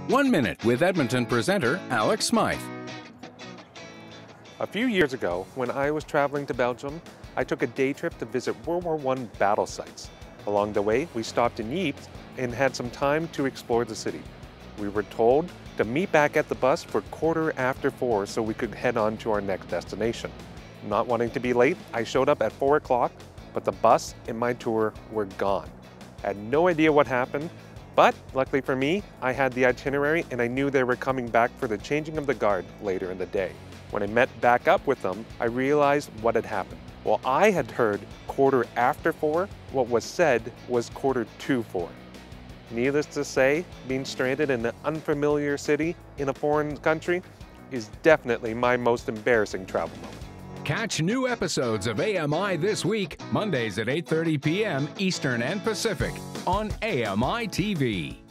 1 Minute with Edmonton presenter Alex Smyth. A few years ago, when I was traveling to Belgium, I took a day trip to visit World War I battle sites. Along the way, we stopped in Ypres and had some time to explore the city. We were told to meet back at the bus for 4:15 so we could head on to our next destination. Not wanting to be late, I showed up at 4 o'clock, but the bus and my tour were gone. I had no idea what happened, but luckily for me, I had the itinerary and I knew they were coming back for the changing of the guard later in the day. When I met back up with them, I realized what had happened. While I had heard 4:15, what was said was 4:45. Needless to say, being stranded in an unfamiliar city in a foreign country is definitely my most embarrassing travel moment. Catch new episodes of AMI this week, Mondays at 8:30 p.m. Eastern and Pacific on AMI TV.